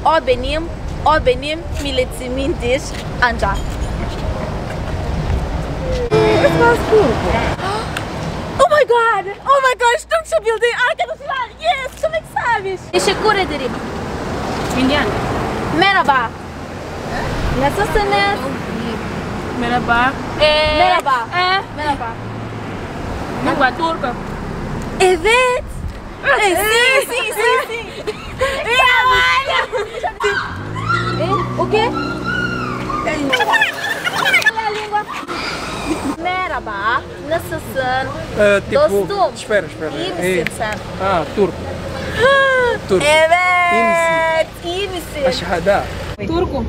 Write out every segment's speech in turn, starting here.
o benim milletimindir ancak. Oh my god! Oh my gosh! Türkçe bildi arkadaşlar! Yes! Çok güzelmiş! Teşekkür ederim. Indian. Merhaba. Nasılsınız? Merhaba. Merhaba. Merhaba. Língua turca. Evet. Sim. O quê? Merhaba. Nasılsın? Tipo, Dostum. espera. İyi misin sen? Turco. Turco. Evet. İyi misin? Aşağıda. Turco.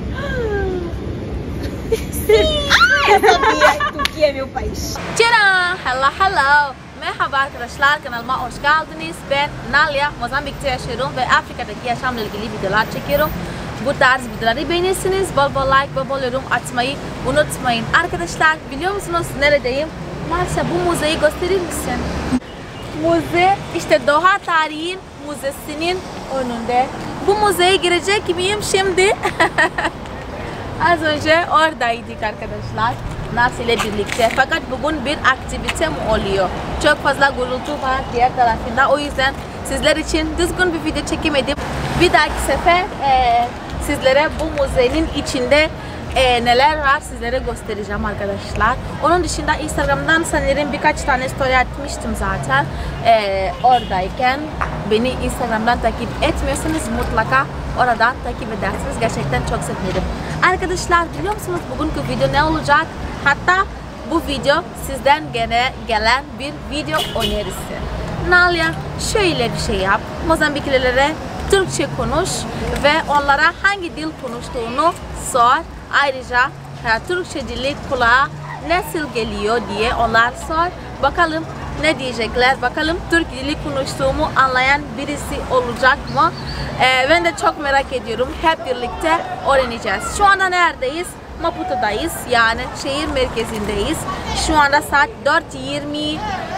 Eu sabia que Turquia é meu país. Tcharam! Hello. Merhaba arkadaşlar, kanalıma hoş geldiniz. Ben Nalia, Mozambik'te yaşıyorum ve Afrika'daki yaşamla ilgili videolar çekiyorum. Bu tarz videoları beğenirsiniz. Bol like, bol yorum atmayı unutmayın. Arkadaşlar biliyor musunuz neredeyim? Marcia, bu müzeyi gösterir misin? Müze, işte Doğa Tarihin Müzesi'nin önünde. Bu müzeye girecek miyim şimdi? Az önce oradaydık arkadaşlar. Nas ile birlikte. Fakat bugün bir aktivite mi oluyor? Çok fazla gürültü var diğer tarafında. O yüzden sizler için düzgün bir video çekemedim. Bir dahaki sefer sizlere bu müzenin içinde neler var sizlere göstereceğim arkadaşlar. Onun dışında Instagram'dan sanırım birkaç tane story atmıştım zaten. Oradayken beni Instagram'dan takip etmiyorsanız mutlaka oradan takip edersiniz. Gerçekten çok sevinirim. Arkadaşlar biliyor musunuz bugünkü video ne olacak? Hatta bu video sizden gelen bir video önerisi. Nalia şöyle bir şey yap. Mozambiklilere Türkçe konuş ve onlara hangi dil konuştuğunu sor. Ayrıca Türkçe dili kulağa nasıl geliyor diye onlar sor. Bakalım ne diyecekler. Bakalım Türk dili konuştuğumu anlayan birisi olacak mı? Ben de çok merak ediyorum. Hep birlikte öğreneceğiz. Şu anda neredeyiz? Maputo'dayız. Yani şehir merkezindeyiz. Şu anda saat 4:26.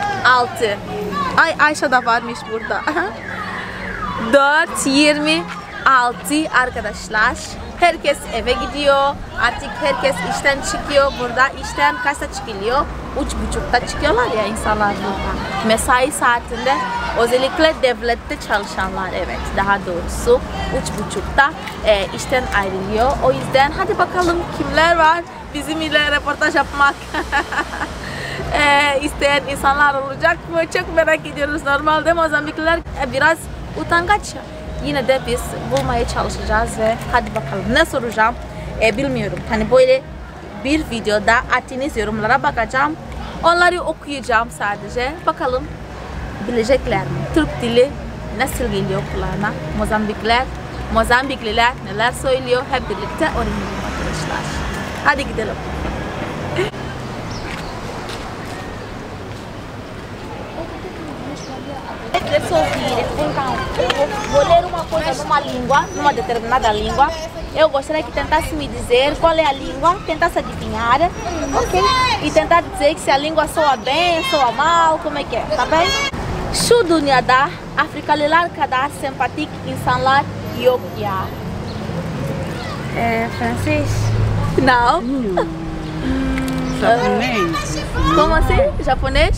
Ay Ayşe da varmış burada. 4:26 arkadaşlar. Herkes eve gidiyor. Artık herkes işten çıkıyor. Burada işten kaçta çıkılıyor? 3:30'da çıkıyorlar ya insanlar burada. Mesai saatinde özellikle devlette çalışanlar evet daha doğrusu 3:30'da işten ayrılıyor. O yüzden hadi bakalım kimler var bizimle röportaj yapmak isteyen insanlar olacak mı? Çok merak ediyoruz. Normalde Mozambikliler biraz utangaç. Yine de biz bulmaya çalışacağız ve hadi bakalım ne soracağım bilmiyorum. Hani böyle bir videoda attığınız yorumlara bakacağım. Onları okuyacağım sadece. Bakalım bilecekler mi? Türk dili nasıl geliyor kulağına? Mozambikliler neler söylüyor? Hep birlikte öğrenelim arkadaşlar. Hadi gidelim. Vou ler uma coisa numa determinada língua. Eu gostaria que tentasse me dizer qual é a língua, tentasse adivinhar, ok? E tentar dizer se a língua soa bem, soa mal, como é que é, tá bem? Şu dünyada Afrikalılar kadar sempatik insanlar yok ya. Francês. Não. Japonês. Como assim? Japonês?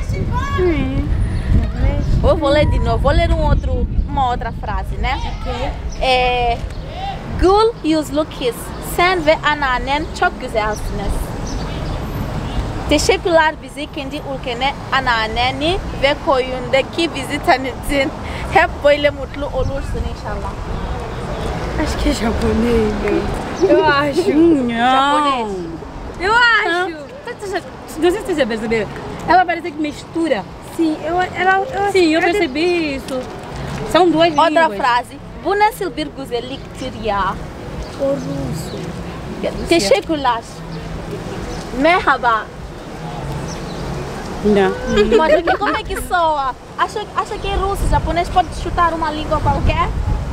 Eu vou ler de novo, vou ler uma outra frase, né? Okay. Gül yüzlüküz, sen ve anneannen çok güzelsiniz. Teşekkürler bizi kendi ülkene, anneanneni ve koyundaki bizi tanıttın. Hep böyle mutlu olursun inşallah. Acho que é japonês. Eu acho. Japonês. Eu acho. Não sei se você percebeu. Ela parece que mistura. Sim, eu percebi isso. São duas línguas. Outra frase. Bu nasıl bir güzelliktir ya? O russo. Teşekkürler. Merhaba. Não. Mas aqui, como é que soa? Acha que é russo, japonês pode chutar uma língua qualquer?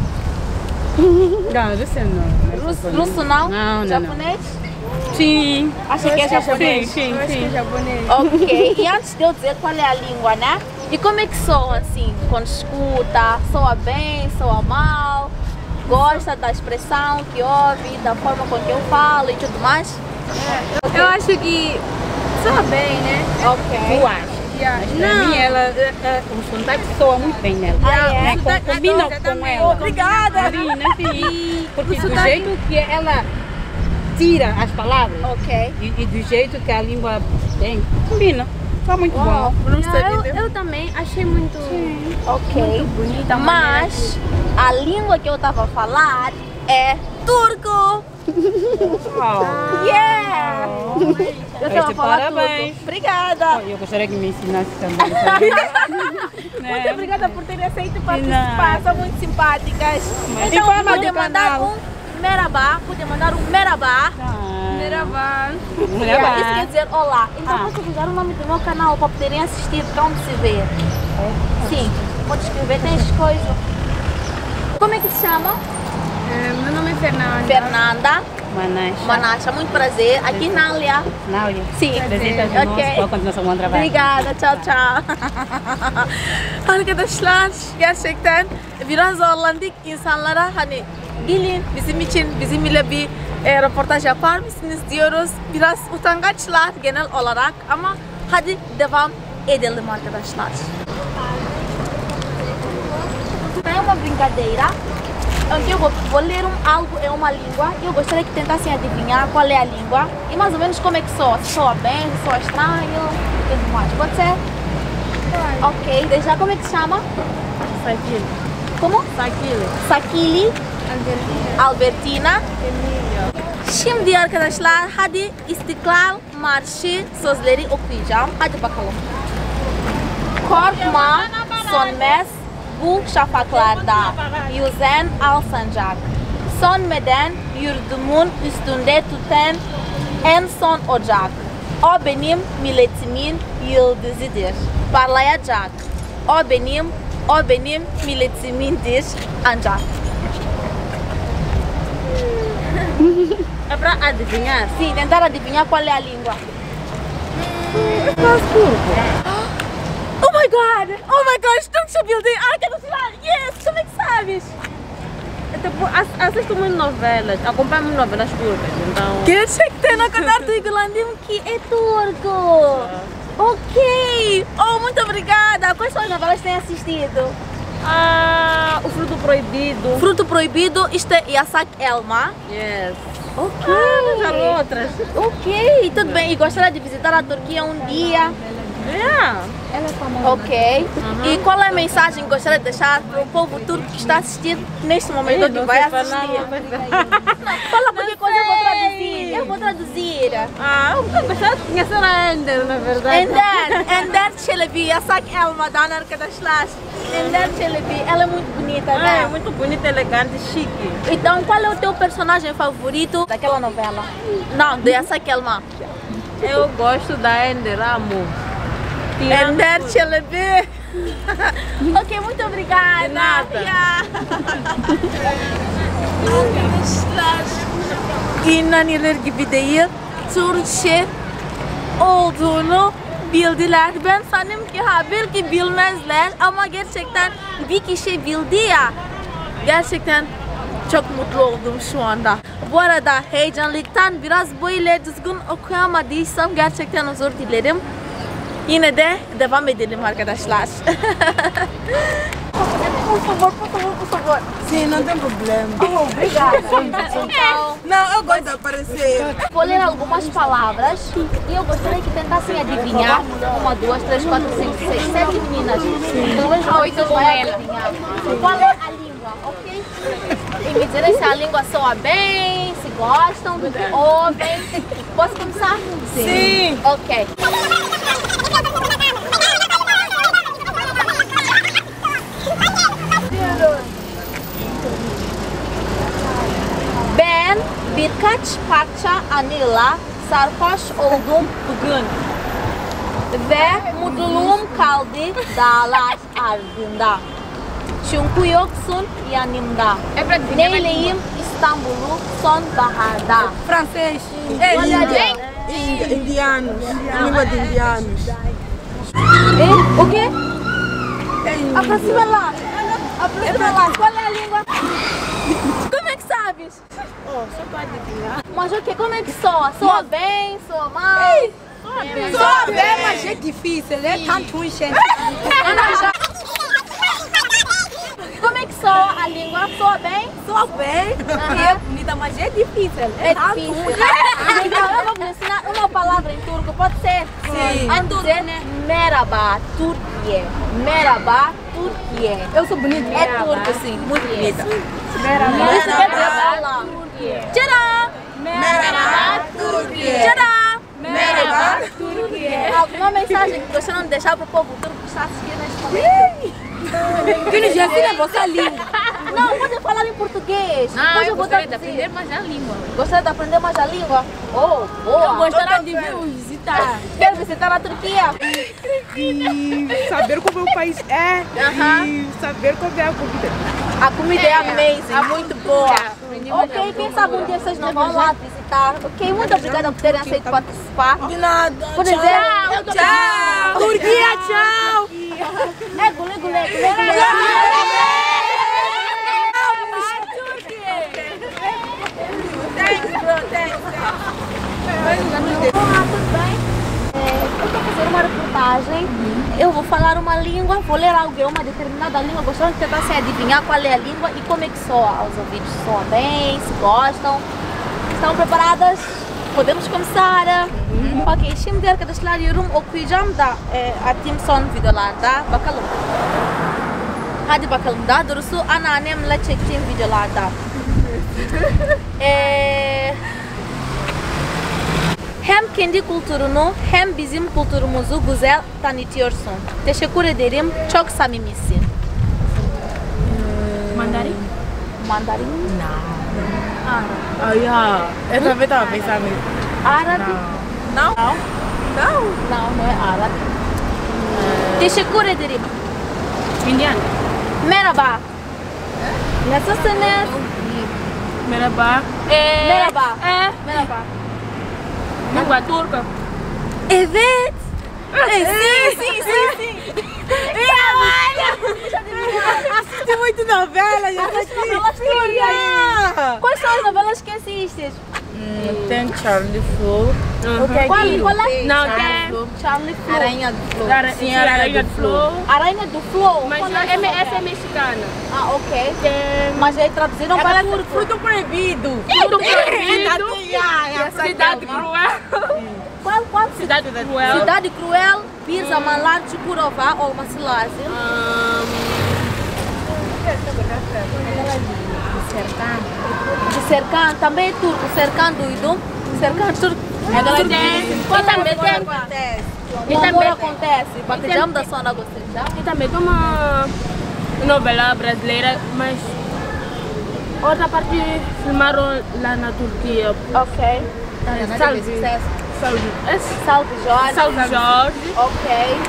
Não, russo não. Russo não? Não. Japonês? Sim. Acha que é japonês? Sim. Japonês. Ok. E antes de eu dizer qual é a língua, né? E como é que soa assim? Quando escuta? Soa bem? Soa mal? Gosta da expressão que ouve, da forma com que eu falo e tudo mais? Eu acho que soa bem, né? Ok. Eu acho. Pra mim, o sotaque soa muito bem nela. é? Combina com ela. Obrigada! Combina, sim. Porque do jeito que ela tira as palavras Ok. e do jeito que a língua tem, combina. Tá muito bom. Eu também achei muito, Ok. muito bonita. Mas a língua que eu tava a falar é turco! Yeah! Eu tava a falar Parabéns. turco. Obrigada! Eu gostaria que me ensinasse também. Muito obrigada por terem aceito participar, são muito simpáticas. Então informa pode do mandar canal. um merabá, pode mandar um merabá. Merhaba. Isso quer dizer olá. Então pode usar o nome do meu canal para poderem assistir para onde se vê. Sim, pode escrever, tem as coisas. Como é que se chama? Meu nome é Fernanda. Fernanda Manasha. Manasha, muito prazer. Aqui Nália. Nália. Sim. Desejo Ok. continuação bom trabalho. Obrigada, ciao ciao. Arkadaşlar gerçekten biraz zorlandık insanlara hani gelin bizim için bizimle bir röportaj yapar mısınız diyoruz. Biraz utangaçlar genel olarak ama hadi devam edelim arkadaşlar. É uma brincadeira onde eu vou ler algo em uma língua e eu gostaria que tentassem adivinhar qual é a língua e mais ou menos como é que soa. Se soa bem, se soa estranho e tudo mais. Pode ser? Ok, desde já como é que se chama? Sakili. Como? Sakili. Sakili, Albertina. Şimdi arkadaşlar hadi İstiklal Marşı sözleri okuyacağım. Hadi bakalım. Korkma sönmez bu şafaklarda yüzen al sancak. Sönmeden yurdumun üstünde tüten en son ocak. O benim milletimin yıldızıdır. Parlayacak. O benim milletimindir ancak. É pra adivinhar? Sim, tentar adivinhar qual é a língua. Oh my god, Türkçe bildin arkadaşlar. Yes, como é que sabes? Tipo, assisto muito novelas, acompanho muito novelas turcas, então... Gerçekten o kadar duygulandım ki é turco. Ok. Oh, muito obrigada. Quais são as novelas que tem assistido? O Fruto Proibido. Fruto Proibido, isto é Yasak Elma. Yes. Ok. Já outras. Ok, tudo bem. E gostaria de visitar a Turquia um dia? Yeah. Ok. E qual é a mensagem que gostaria de deixar para o povo turco que está assistindo neste momento que vai assistir? Fala qualquer coisa, eu vou traduzir. Eu vou traduzir. Eu gostaria de conhecer a Ender, na verdade. Ender Çelebi, Yasak Elma'dan arkadaşlar. Ender Çelebi, ela é muito bonita, né? É muito bonita, elegante, chique. Então, qual é o teu personagem favorito daquela novela? Não, de Yasak Elma. Eu gosto da Ender, amo. Ender Çelebi. Ok, muito obrigada. De nada. Arkadaşlar, inanılır gibi değil. Türkçe olduğunu bildiler. Ben sanırım ki belki bilmezler ama gerçekten bir kişi bildi ya. Gerçekten çok mutlu oldum şu anda. Bu arada heyecanlıktan biraz böyle düzgün okuyamadıysam gerçekten özür dilerim. Yine de devam edelim arkadaşlar. Por favor. Sim, não tem problema. Oh, obrigada. Não, eu gosto de aparecer. Vou ler algumas palavras e eu gostaria que tentassem adivinhar. 1, 2, 3, 4, 5, 6, 7 meninas. Pelo menos 8 vai adivinhar. Qual é a língua, ok? E me dizerem se a língua soa bem, se gostam do que ouvem. Posso começar? Sim. Ok. Ben birkaç parça anıyla sarhoş oldum bugün ve mutluluğum kaldı dağlar ardında. Çünkü yoksun yanımda. Neyleyim İstanbul'u sonbaharda. Francês. É Índia. Indianos. Língua de indianos. O quê? É Índia. Aproxima lá. Aproxima lá. Qual é a língua? Como é que sabes? Oh, só pode adivinhar. Mas o que? Como é que soa? Soa bem? Soa mal? Soa bem, mas é difícil, é tanto enchente. Como é que soa a língua? Soa bem? Soa bem, e é bonita, mas é difícil. É difícil. Então eu vou me ensinar uma palavra em turco, pode ser? Sim. Vamos dizer Merhaba, Türkiye. Merhaba, Türkiye. Eu sou bonita. É turco, sim. Muito bonita. Merhaba. Isso quer dizer olá. Tcharam! Merhaba Türkiye. Tcharam! Merhaba Türkiye. Alguma mensagem que você não deixar para o povo turco que está assistindo neste momento? Que nos ensina a vossa língua. Não, pode falar em português. Depois eu vou gostaria de traduzir. aprender mais a língua. Gostaria de aprender mais a língua? Oh, boa. Eu gostaria de vir visitar. Quero visitar a Turquia. E saber como o país é. Aham. E saber como é a comida. A comida é amazing, muito boa. Ok, quem sabe um dia vocês não vão lá visitar. Ok, muito obrigada por terem aceito participar. De nada. Por dizer Tchau. Turquia, tchau. É gule gule. Olá, tudo bem? Eu estou fazendo uma reportagem. Eu vou falar uma língua, vou ler algo, uma determinada língua. Gostaria de tentar se adivinhar qual é a língua e como é que soa aos ouvidos. Soa bem, se gostam. Estão preparadas? Podemos começar. Okey, şimdi arkadaşlar yorum okuyacağım da atayım son videolarda. Bakalım. Hadi bakalım. Daha doğrusu anneannemle çektiğim videolarda. Hem kendi kültürünü hem bizim kültürümüzü güzel tanıtıyorsun. Teşekkür ederim. Çok samimisin. Mandarim? Mandarim? Oh, yeah. Eu também estava pensando nisso. Árabe? Não? Não? Não, não é árabe. Teşekkür ederim. Indiano? Merhaba. Nasılsınız? Merhaba. Merhaba. Merhaba. Língua turca? Evet. Sim. Assisti muito novela, já Quais são as novelas que assistes? Tem Charlie Flow. Qual é? Não, tem Charlie Flow. Aranha do Flow. Sim, Aranha do Flow. Aranha do Flow. Mas Qual é essa é mexicana. Ah, ok. Tem Mas aí traduziram para turco. Fruto proibido. Tudo proibido. Cidade Cidade Cruel. Qual Cidade Cruel. Cidade Cruel, Bir Zamanlar Çukurova olması lazım. De Serkan, também é turco. Serkan duydum. Serkan turco. E também tem. E também acontece. Batejamos da zona gostei. E também tem uma novela brasileira, mas outra parte filmaram lá na Turquia. Ok. Salve Jorge. Salve Jorge. Ok.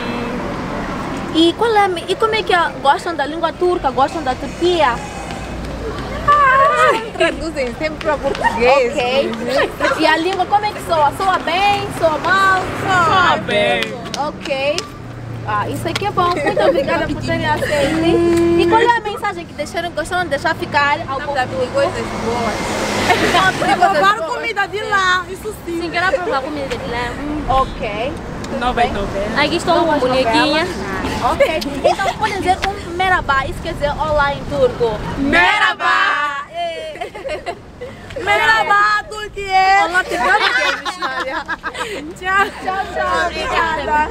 E como é que gostam da língua turca? Gostam da Turquia? Traduzem sempre para português. Ok. E a língua como é que soa? Soa bem? Soa mal? Soa bem. Ok. Ah, isso aqui é bom. Muito obrigada por terem aceito. E qual é a mensagem que gostaram de deixar ficar ao povo? Coisas boas. Provar comida de lá, isso sim. Sim, quero provar comida de lá. Ok. Novela. Aqui estão uma bonequinha. Ok. Então pode dizer merhaba. Isso quer dizer olá em turco. Merhaba. Merhaba Türkiye. Olá, Tchau. Obrigada.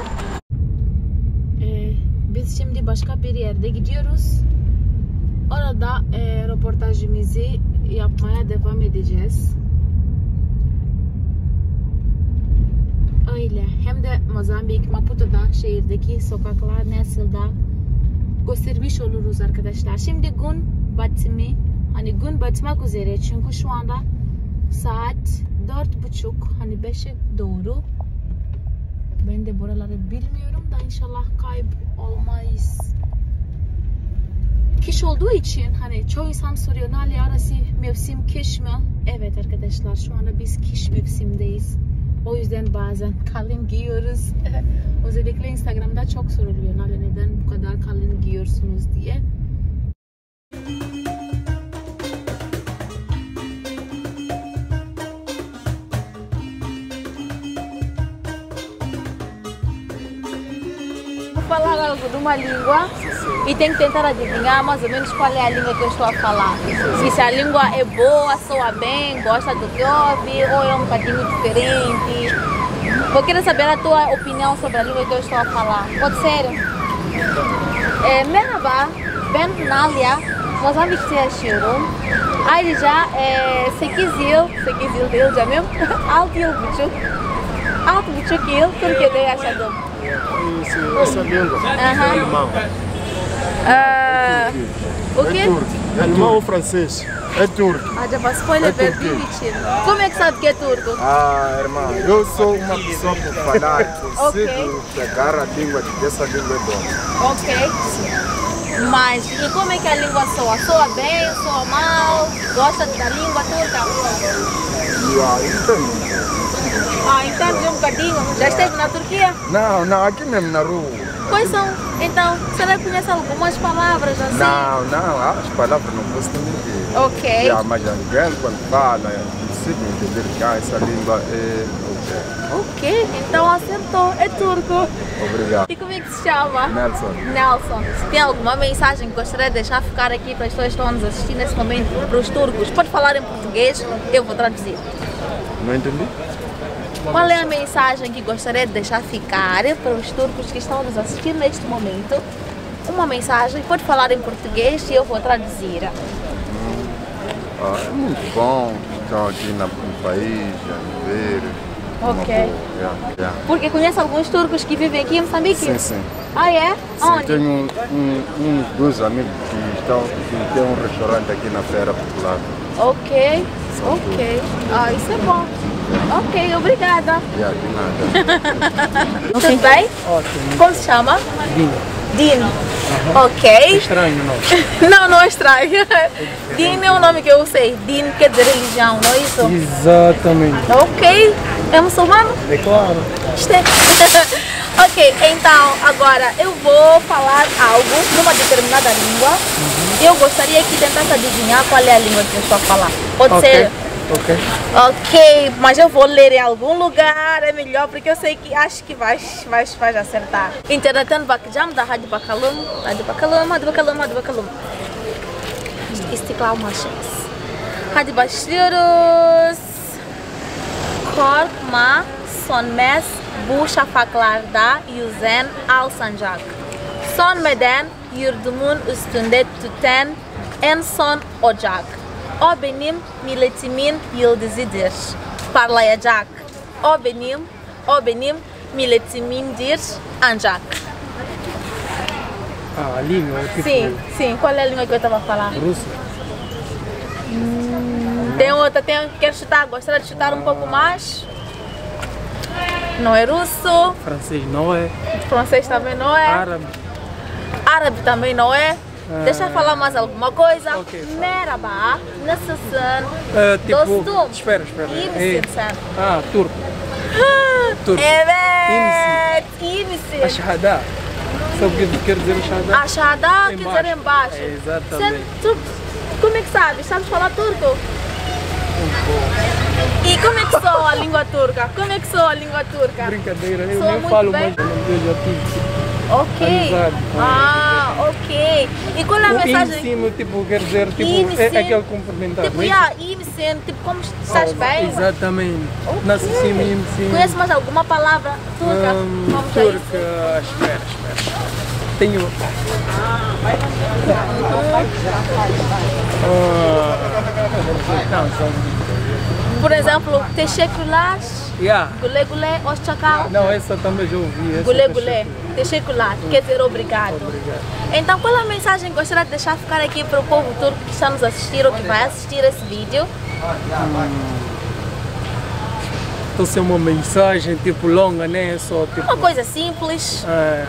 Biz şimdi başka bir yerde gidiyoruz. Orada röportajımızı yapmaya devam edeceğiz. Öyle. Hem de Mozambik, Maputo'da, şehirdeki sokaklar nasıl da göstermiş oluruz arkadaşlar. Şimdi gün batımı, hani gün batmak üzere çünkü şu anda saat 4:30, hani 5'e doğru. Ben de buraları bilmiyorum da inşallah kaybolmayız. Kış olduğu için hani çoğu insan soruyor Nalia arası mevsim kış mı? Evet arkadaşlar şu anda biz kış mevsimdeyiz. O yüzden bazen kalın giyiyoruz. Özellikle Instagram'da çok soruluyor Nalia neden bu kadar kalın giyiyorsunuz diye. falar algo de uma língua e tem que tentar adivinhar mais ou menos qual é a língua que eu estou a falar. Se a língua é boa, soa bem, gosta do que ouve ou é um bocadinho diferente. Vou querer saber a tua opinião sobre a língua que eu estou a falar. Pode ser? Merhaba, ben Nalia, Mozambik'te yaşıyorum. Ayrıca 8 yıl değil canım, 6 yıl buçuk. 6,5 yıl Türkiye'de yaşadım. Essa língua é alemão. O quê? É alemão ou francês? É turco. Acaba spoiler verdi için. Como é que sabe que é turco? Ah, irmão, eu sou uma pessoa por falar, consigo pegar a língua dessa língua boa. Ok. Mas e como é que a língua soa? Soa bem, soa mal? Gosta da língua turca? Entendo. Entende um bocadinho. Já esteve na Turquia? Não, aqui mesmo na rua. Quais são? Então, você conhece algumas palavras assim? Não, as palavras não posso entender. Ok. Mas alguém quando fala, consigo entender que essa língua é ok, então acertou, é turco. Obrigado. E como é que se chama? Nelson. Se tem alguma mensagem que gostaria de deixar ficar aqui para as pessoas que estão nos assistindo nesse momento, para os turcos, pode falar em português, eu vou traduzir. Não entendi? Qual é a mensagem que gostaria de deixar ficar para os turcos que estão nos assistindo neste momento? Uma mensagem, pode falar em português e eu vou traduzir. É muito bom estar aqui no país, a viver. Ok. Porque conhece alguns turcos que vivem aqui em Moçambique? Sim. Ah, é? Onde? Tenho dois amigos que têm um restaurante aqui na Feira Popular. Ok. Isso é bom. Ok, obrigada. De nada. Tudo bem? Ótimo. Como se chama? Dino. Ok. É estranho, não? Não é estranho. Dino é um nome que eu sei. Dino quer dizer religião, não é isso? Exatamente. Ok. É muçulmano? É claro. Ok, então agora eu vou falar algo numa determinada língua. Eu gostaria que tentasse adivinhar qual é a língua que eu estou a falar. Pode ser? Ok, mas eu vou ler em algum lugar, é melhor porque eu sei que acho que vai acertar. İnternetten bakacağım da hadi bakalım. İstiklal Marşımız. Hadi başlıyoruz. Korkma, sönmez bu şafaklarda yüzen al sancak. Sönmeden yurdumun üstünde tüten en son ocak. O benim milletimin yıldızıdır, parlayacak. O benim milletimindir ancak. A língua, tipo... Sim. Qual é a língua que eu estava falando? Russo. Tem outra, quer chutar? Gostaria de chutar um pouco mais? Não é russo. Francês não é. Francês também não é. Árabe. Árabe também não é. Deixa eu falar mais alguma coisa. Ok. Merhaba, nasılsın? Tipo, Dostum. espera. İyi misin sen? Turco. Turco. Evet, iyi misin? Ashhada. Sabe o que quer dizer Ashhada? Aşağıda, quer dizer embaixo. Exatamente. Como é que sabes? Sabes falar turco? E como é que soa a língua turca? Brincadeira, eu Soa nem muito falo bem. mais, eu já tive. Ok. Amizade. Ok. E qual é a mensagem? Ensino, tipo, quer dizer, tipo, Sim. é aquele cumprimentar. Tipo, tipo, como estás bem? Exatamente. Nasce sim. Conhece mais alguma palavra turca? Vamos a isso. Turca, espera. Tenho. Por exemplo, teşekkürler, Yeah. gule gule, hoşçakal. Não, essa também já ouvi. Gule gule, teşekkürler, quer dizer obrigado. Então, qual é a mensagem que gostaria de deixar ficar aqui para o povo turco que está nos assistir ou que vai assistir esse vídeo? Então, se é uma mensagem tipo longa, né? Só tipo. Uma coisa simples.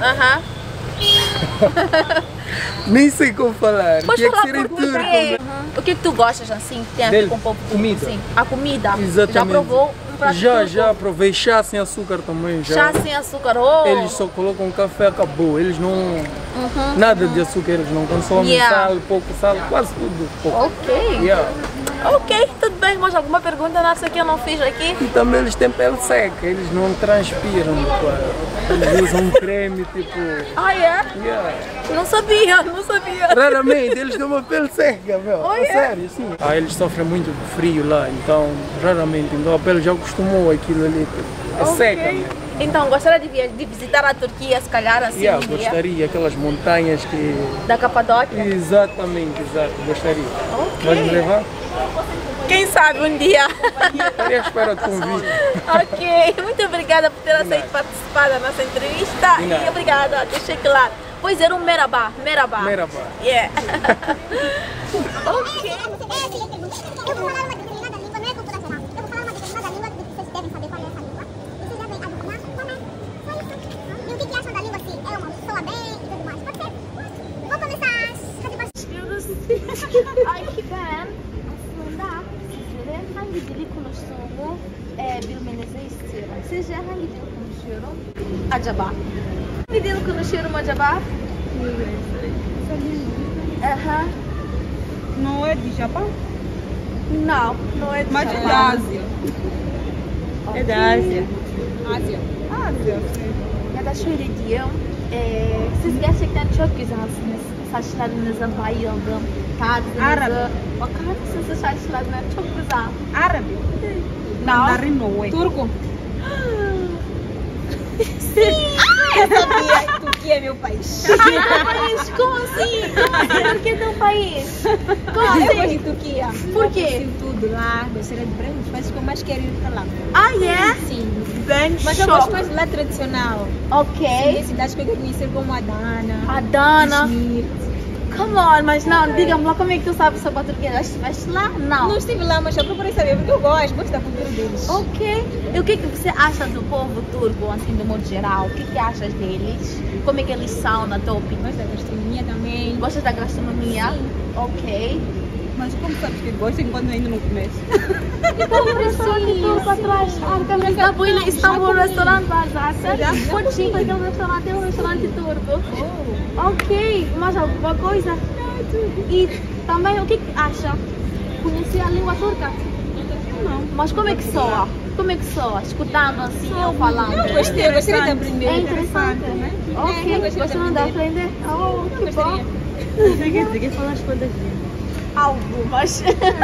Nem sei como falar. Pode Tinha que falar ser em português. turco. O que tu gostas assim? Tem a ver com o povo turco? Comida. Sim. A comida. Exatamente. Já provou um prato turco? Já provei chá sem açúcar também. Chá sem açúcar. Oh. Eles só colocam café, acabou. Eles não. Nada de açúcar, eles não consomem sal, pouco sal, quase tudo pouco. Ok. Yeah. Ok, tudo bem. Mais alguma pergunta? Nossa, que eu não fiz aqui? E também eles têm pele seca, eles não transpiram. Eles usam um creme tipo. Ah, é? Yeah. Não sabia, não sabia. Raramente eles têm uma pele seca, meu. A sério, sim. Eles sofrem muito de frio lá, então raramente. Então a pele já acostumou aquilo ali. É seca, né? Então, gostaria de visitar a Turquia, se calhar, assim, um dia? Gostaria, aquelas montanhas que... Da Capadócia? Exatamente, exato, gostaria. Vai me levar? Quem sabe um dia? Estaria à espera do convite. Ok, muito obrigada por ter aceito participar da nossa entrevista. E obrigada, deixei claro. Pois era um merhaba, merhaba. Merhaba. Yeah. Ok. Eu vou falar uma determinada língua, não é cultura geral. Eu vou falar uma determinada língua que vocês devem saber qual é essa língua. E vocês devem adivinhar qual é. Só isso. E o que acham da língua se é uma soa bem e tudo mais? Pode ser? Vou começar. Ay ben aslında sizlere hangi dili konuştuğumu bilmenizi istiyorum. Sizce hangi dil konuşuyorum? Acaba? Hangi dil konuşuyorum acaba? Não é de Japão? Não, não é de Mas é Japão. da Ásia. É da Ásia. Ásia. Ásia, sim. Ya da şöyle diyeyim, siz gerçekten çok güzelsiniz. Saçlarınıza bayıldım. Tarzınızı. Bakar mısınız saçlarına? Çok güzel. Árabe? Não. Mandarim não é. Turco? Eu sabia que Turquia é meu país. País? Como assim? Como assim? Por que teu país? Como Eu gosto assim? de Turquia. Por quê? Conheci tudo lá, gostaria de ver os países que eu mais quero ir para lá. Ah, é? Sim. Ben Mas eu gosto şok. mais do lá tradicional. Ok. Tem cidades que eu quero conhecer como Adana. Adana. Izmir. Come on, mas não, diga-me lá como é que tu sabes sobre a Turquia? Estiveste lá? Não. Não estive lá, mas eu procurei saber porque eu gosto da cultura deles. Ok. E o que você acha do povo turco, assim, do modo geral? O que achas deles? Como é que eles são, na tua opinião? Gosto da gastronomia também. Gostas da gastronomia? Sim. Ok. Mas como sabes que gosto enquanto ainda não começo? Então, restaurante turco atrás. Arkamızda böyle İstanbul restoran var zaten. Pode para aquele restaurante, é um restaurante turco. Ok. Mais alguma coisa? E também, o que acha? Conheci a língua turca? Não. Mas como é que soa? Como é que soa? Escutando assim, eu falando. Eu gostaria de aprender. É interessante, né? Ok. Gostaram de aprender? Oh, que bom. Você quer falar quantas línguas? Algumas.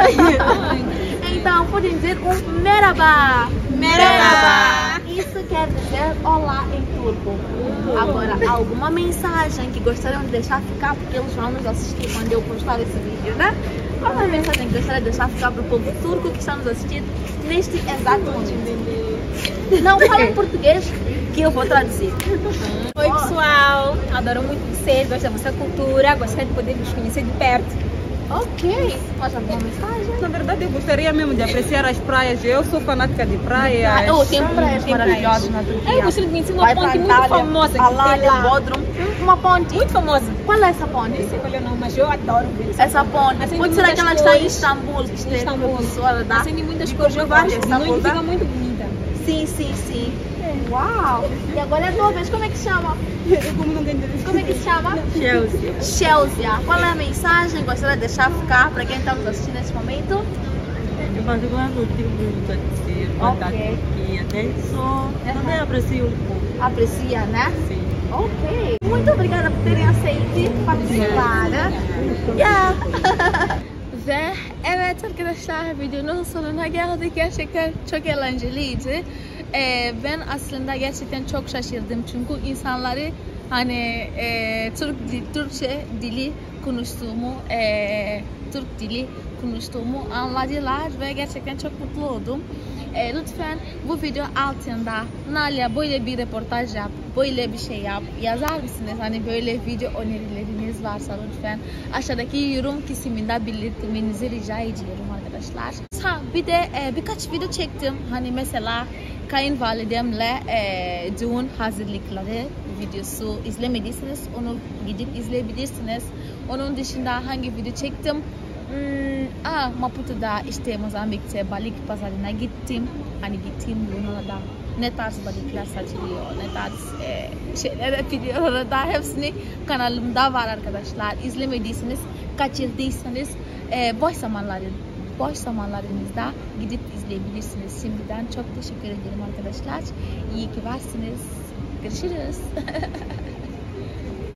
Então, podem dizer um merhaba. Merhaba. Isso quer dizer olá em turco. Agora, alguma mensagem que gostariam de deixar ficar, porque eles vão nos assistir quando eu postar esse vídeo, né? Qual é a mensagem que gostaria de deixar ficar para o povo turco que está nos assistindo neste exato momento? Não, fala em português que eu vou traduzir. Oi pessoal, adoro muito vocês, gosto da vossa cultura, gostaria de poder vos conhecer de perto. Ok, mais alguma mensagem? Na verdade eu gostaria mesmo de apreciar as praias, eu sou fanática de praias. Tem praias maravilhosas na Turquia. Eu gostaria de conhecer uma Vai ponte pra muito Itália, famosa que tem Alália, lá. Bodrum. Uma ponte. Muito famosa. Qual é essa ponte? Não sei qual é o nome, mas eu adoro ver Essa ponte. Acende Pode ser muitas aquela que está em cores. Istambul, que esteve Istambul. professora da... Acende muitas de cores, eu várias gosto. Não, Istambul, fica muito bonita. Sim, sim, sim. Uau! E agora é a tua vez, como é que se chama? Como não tem Como é que se chama? Chelsea. Chelsea. Qual é a mensagem que gostaria de deixar ficar para quem está nos assistindo nesse momento? Eu particular não tenho muito a dizer quanto à Turquia, né? Só também aprecio um pouco. Aprecia, né? Sim. Ok. Muito obrigada por terem aceito participar. Yeah. Ve evet arkadaşlar videonun sonuna geldik. Gerçekten çok eğlenceliydi. Ben aslında gerçekten çok şaşırdım çünkü insanları hani Türkçe dili konuştuğumu, Türk dili konuştuğumu anladılar ve gerçekten çok mutlu oldum. Lütfen bu video altında Nalia böyle bir röportaj yap, böyle bir şey yap, yazar mısınız? Hani böyle video önerileriniz varsa lütfen aşağıdaki yorum kısmında belirtmenizi rica ediyorum arkadaşlar. Bir de birkaç video çektim. Hani mesela kayınvalidemle düğün hazırlıkları videosu izlemediyseniz onu gidip izleyebilirsiniz. Onun dışında hangi video çektim? Maputo'da işte Mozambik'te balık pazarına gittim. Hani gittim bunlarda ne tarz balıklar satılıyor, ne tarz şeyler yapıyorlar da hepsini kanalımda var arkadaşlar. İzlemediyseniz, kaçırdıysanız boş boş zamanlarınızda gidip izleyebilirsiniz. Şimdiden çok teşekkür ederim arkadaşlar. İyi ki varsınız. Görüşürüz.